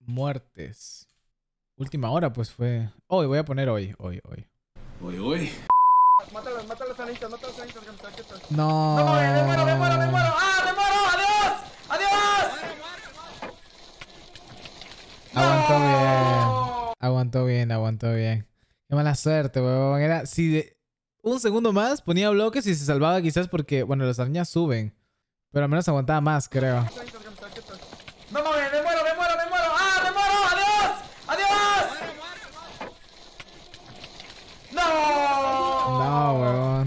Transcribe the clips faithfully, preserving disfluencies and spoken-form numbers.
muertes. Última hora, pues fue. Hoy, voy a poner hoy, hoy, hoy. Hoy, hoy. Mátalos, mátalos a listas, mátalos a listas, que me No. No, me muero, me muero, me muero. ¡Ah, me muero! ¡Adiós! ¡Adiós! Aguantó ¡No! bien. Aguantó bien, aguantó bien. Qué mala suerte, weón. Era, si de un segundo más ponía bloques y se salvaba quizás porque, bueno, las arañas suben. Pero al menos aguantaba más, creo. No mames, me muero, me muero, me muero. ¡Ah, me muero! ¡Adiós! ¡Adiós! ¡No! No, weón.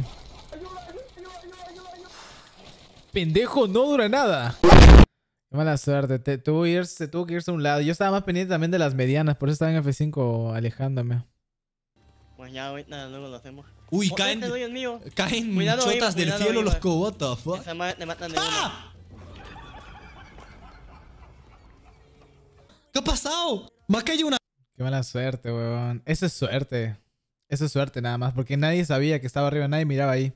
Pendejo, no dura nada. Qué mala suerte. Te, tuvo, que irse, tuvo que irse a un lado. Yo estaba más pendiente también de las medianas. Por eso estaba en F cinco alejándome. Pues ya ahorita luego lo hacemos. Uy, Oh, caen, este doy el mío. caen Cuidado, chotas Ivo, del cuidado, cielo Ivo. los co. What the fuck? Esa madre le matan de uno. ¡Ah! ¿Qué ha pasado? Me ha caído una... Qué mala suerte, weón. Eso es suerte. Eso es suerte nada más. Porque nadie sabía que estaba arriba. Nadie miraba ahí.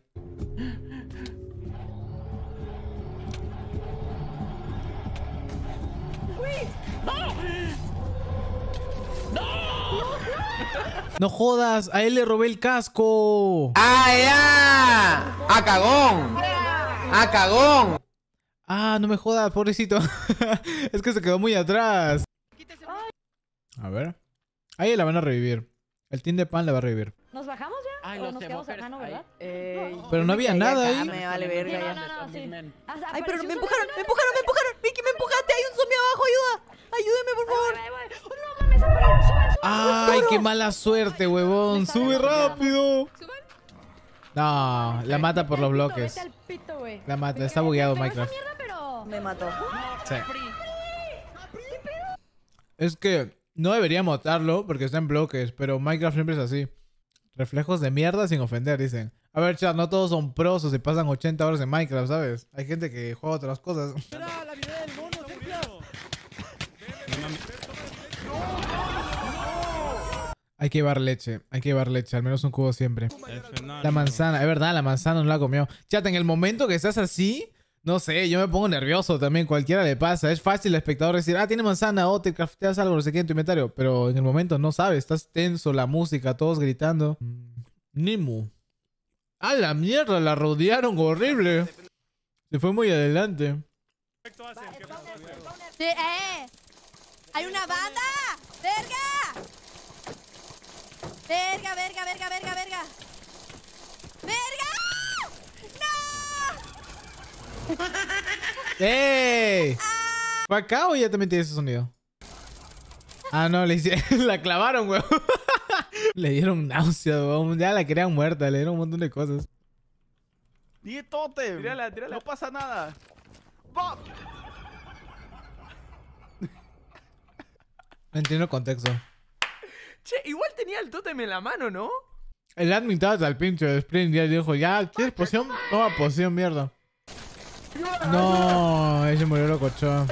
No jodas, a él le robé el casco. ¡Ah, ya! ¡A cagón! ¡A cagón! Ah, no me jodas, pobrecito. Es que se quedó muy atrás. A ver. Ahí la van a revivir. El team de pan la va a revivir. ¿Nos bajamos ya? Ay, ¿O los nos quedamos mujeres. acá, no, verdad? Eh, Pero no había nada ahí. Me vale verga Sí, ya. no, no, no, sí. Ah, Ay, apareció pero un me zombie. empujaron, me empujaron, me empujaron. Vicky, me empujaste. Hay un zombie abajo, ayuda. Ayúdeme, por favor. Ahí voy, ahí voy. No mames, apareció. Suban, suban. Ay, qué mala suerte, huevón. Sube rápido. No, la mata por los bloques. Vete al pito, güey. La mata, está bugueado Pegó esa Minecraft. mierda, pero... Me mató. Sí. Es que no debería matarlo porque está en bloques, pero Minecraft siempre es así. Reflejos de mierda sin ofender, dicen. A ver, chat, no todos son pros o se pasan ochenta horas en Minecraft, ¿sabes? Hay gente que juega otras cosas. Hay que llevar leche, hay que llevar leche, al menos un cubo siempre. La manzana, es verdad, la manzana no la comió. Chat, en el momento que estás así, no sé, yo me pongo nervioso también, cualquiera le pasa. Es fácil al espectador decir, ah, tiene manzana, o te crafteas algo, no sé qué en tu inventario. Pero en el momento no sabes, estás tenso, la música, todos gritando. Nimu. ¡A la mierda! La rodearon horrible. Se fue muy adelante. Sí, eh. ¡Hay una banda! ¡Verga! ¡Verga, verga, verga, verga, verga! ¡Verga! ¡No! ¡Ey! ¿Fue acá o ya también tiene ese sonido? Ah, no, le hicieron... la clavaron, weón. Le dieron náusea, weón. Ya la querían muerta, le dieron un montón de cosas. ¡Di totem! Tírala, tírala. No pasa nada. ¡Bop! No entiendo el contexto. Che, igual tenía el tótem en la mano, ¿no? El admin estaba hasta el pinche de sprint y ya dijo, ya, ¿quieres poción? Toma poción, mierda. No, ese murió locochón.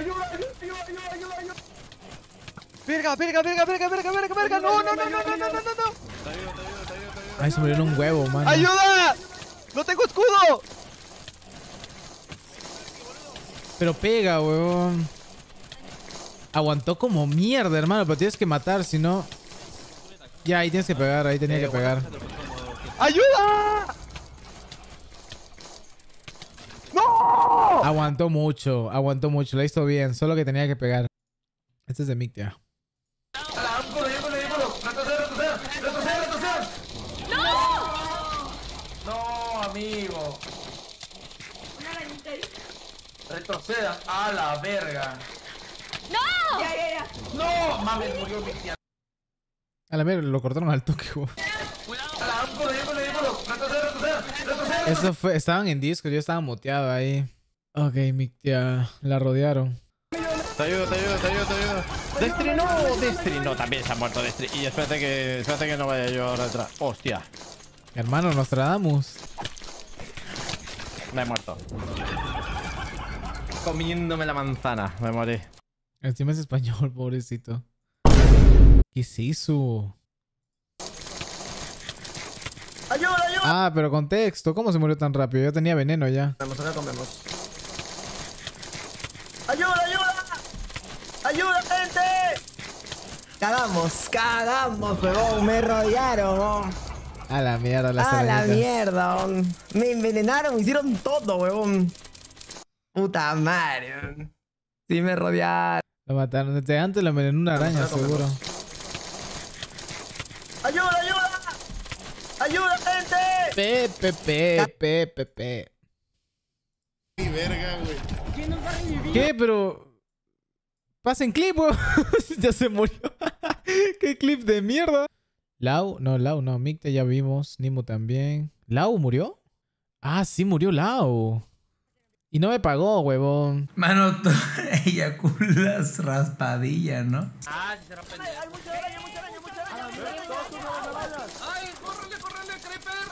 ¡Verga, verga, verga, verga, verga, verga, verga! ¡No, no, no, no, no, no, no, no! Ay, se murió en un huevo, mano. ¡Ayuda! ¡No tengo escudo! Pero pega, huevón. Aguantó como mierda, hermano, pero tienes que matar, si no... Ya, ahí tienes que pegar, ahí tenía que pegar. ¡Ayuda! ¡No! Aguantó mucho, aguantó mucho, la hizo bien, solo que tenía que pegar. Este es de Mictia. ¡No, amigo! Retrocedan a la verga. ¡No! Ya, ya, ya. ¡No! Mames, murió mi tía. A la mierda, lo cortaron al toque, huevón. Eso fue, estaban en disco, yo estaba muteado ahí. Ok, Mictia, la rodearon. Te ayudo, te ayudo, te ayudo, te ayudo. Destri no, Destri no, también se ha muerto Destri. Y espérate que, espérate que no vaya yo ahora detrás. Hostia, Hermano, Nostradamus. me he muerto. Comiéndome la manzana, me morí. Encima es español, pobrecito. ¿Qué se hizo? ¡Ayuda, ayuda! Ah, pero contexto. ¿Cómo se murió tan rápido? Yo tenía veneno ya. Vamos, acá comemos. ¡Ayuda, ayuda! ¡Ayuda, gente! Cagamos, cagamos, huevón. Me rodearon, huevón. A la mierda, las A la arañitas. mierda, huevón. Me envenenaron, me hicieron todo, huevón. Puta madre, huevón. Sí me rodearon. Lo mataron. Desde antes lo envenenó una araña, seguro. ¡Ayuda, ayuda! ¡Ayuda, gente! Pepe, pepe, pepe. ¡Qué verga, güey! ¿Qué? Pero... Pasen clip, weón. Ya se murió. ¿Qué clip de mierda? Lau, no, Lau, no. Micte ya vimos. Nimo también. ¿Lau murió? Ah, sí murió Lau. Y no me pagó, huevón. Mano, tú eyaculas raspadilla, ¿no? Ah, si se rompe. Ay, hay mucha araña, mucha araña, mucha araña. Ay, córrele, córrele, creeper.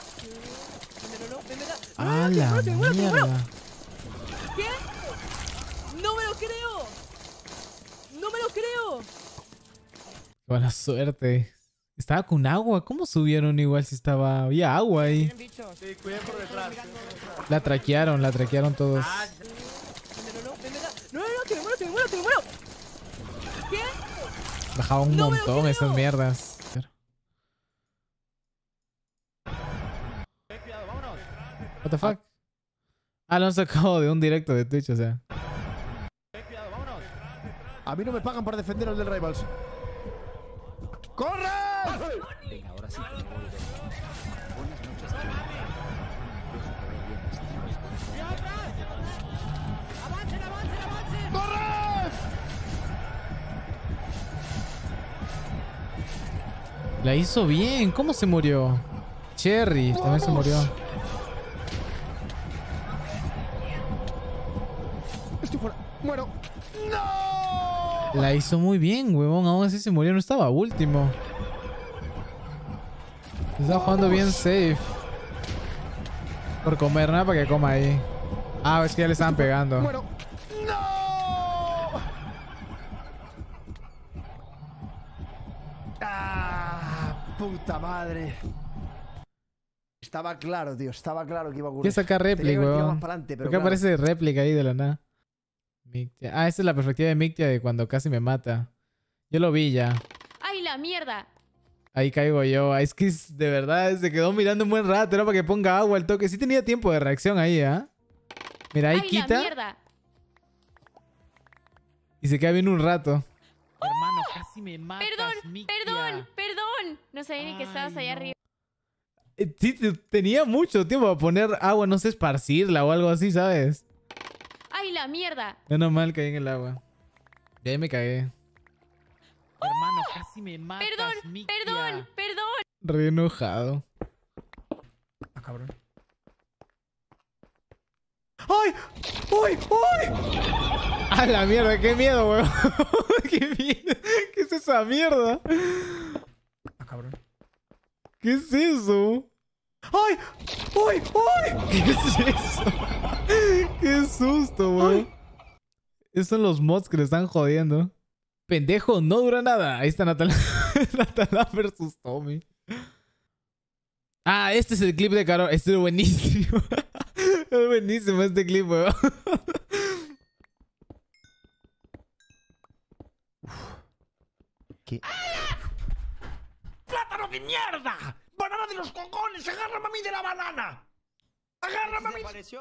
Ah, la mierda. ¿Qué? ¡No me lo creo! ¡No me lo creo! Qué buena suerte. Estaba con agua. ¿Cómo subieron igual si estaba... Había agua ahí. Sí, cuiden por detrás. La traquearon, la traquearon todos. No, no, no, que me muero, que me muero, que me muero. ¿Qué? Bajaba un No me lo montón creo. esas mierdas. What the fuck? Ah, lo han sacado de un directo de Twitch, o sea. A mí no me pagan por defender al del Rivals. ¡Corre! Venga, ahora sí que me voy de... Buenas noches, tío. ¡Avancen, avancen, avancen! ¡Corre! La hizo bien. ¿Cómo se murió? Cherry también se murió. Estoy fuera. Muero. ¡No! La hizo muy bien, huevón. Aún así se murió. No estaba último. Estaba jugando bien safe. Por comer, nada para que coma ahí. Ah, es que ya le estaban pegando. Muero. ¡No! ¡Ah! ¡Puta madre! Estaba claro, tío. Estaba claro que iba a ocurrir. ¿Qué saca réplica, Tenía que haber tirado huevón? más para adelante, pero ¿Por qué claro. aparece réplica ahí de la nada? Mictia. Ah, esta es la perspectiva de Mictia de cuando casi me mata. Yo lo vi ya. ¡Ay, la mierda! Ahí caigo yo. Ah, es que es- de verdad se quedó mirando un buen rato. Era para que ponga agua al toque. Sí tenía tiempo de reacción ahí, ¿ah? Mira, ahí ¡Ay, la quita mierda! y se queda bien un rato. Hermano, casi me matas, Perdón, Mictia. perdón, perdón. No sabía ni que estabas Ay, allá no. arriba. Eh, Sí, te- tenía mucho tiempo para poner agua, no sé, esparcirla o algo así, ¿sabes? ¡Ay, la mierda! Menos mal caí en el agua. Y ahí me cagué. Hermano, casi me matas, Perdón, Mictia. perdón, perdón. Re enojado. Ah, cabrón. ¡Ay! ¡Ay! ¡Ay! ¡A la mierda! ¡Qué miedo, weón! ¡Qué miedo! ¿Qué es esa mierda? Ah, cabrón. ¿Qué es eso? ¡Ay! ¡Ay! ¡Ay! ¿Qué es eso? ¡Qué susto, weón! Esos son los mods que le están jodiendo. Pendejo, no dura nada. Ahí está Natala. Natala versus Tommy. Ah, este es el clip de Carol. Este es buenísimo. Es buenísimo este clip, weón. ¿Qué? ¡Plátano de mierda! ¡Banana de los cojones! ¡Agárrame a mí de la banana! ¡Agárrame a mí! ¿Apareció?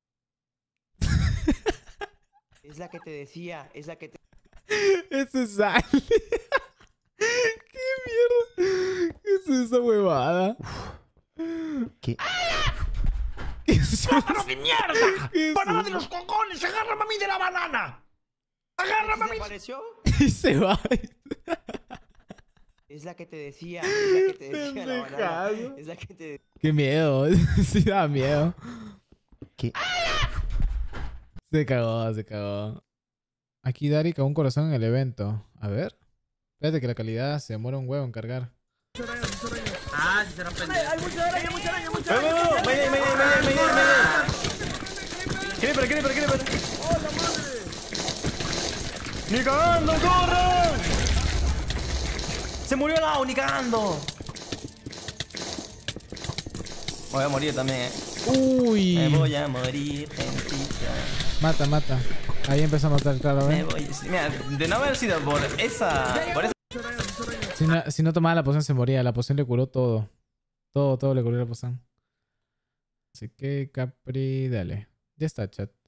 Es la que te decía, es la que te... Ese es Sally. ¡Qué mierda! ¿Qué es esa huevada? ¿Qué? ¿Qué es eso? ¡Plátano de mierda! ¿Qué es ¡Banana eso? de los cojones! ¡Agárrame a mí de la banana! ¡Agárrame a mí! ¿Apareció? Y se va. Es la que te decía, es la que te decía la banana. Pendejado. Es la que te... Qué miedo. Sí da miedo. ¿Qué? Se cagó, se cagó. Aquí Dari con un corazón en el evento. A ver. Espérate que la calidad se demora un huevo en cargar. ¡Ah, si se rompe! ¡Hay mucha araña, mucha araña, mucha ¡No, no, no! ¡Mayday, mayday, mayday, mayday, mayday! ¡Creeper, creeper, creeper! ¡Hola, madre! ¡Ni cagando, corran! ¡Se murió Lau, ni cagando! Voy a morir también, eh. Uy. Me voy a morir, gentita. Mata, mata. Ahí empezó a matar, claro, Me ¿eh? voy. Mira, de no haber sido por esa. Por esa Si no, si no tomaba la poción se moría. La poción le curó todo. Todo, todo le curó la poción. Así que Capri, dale. Ya está, chat.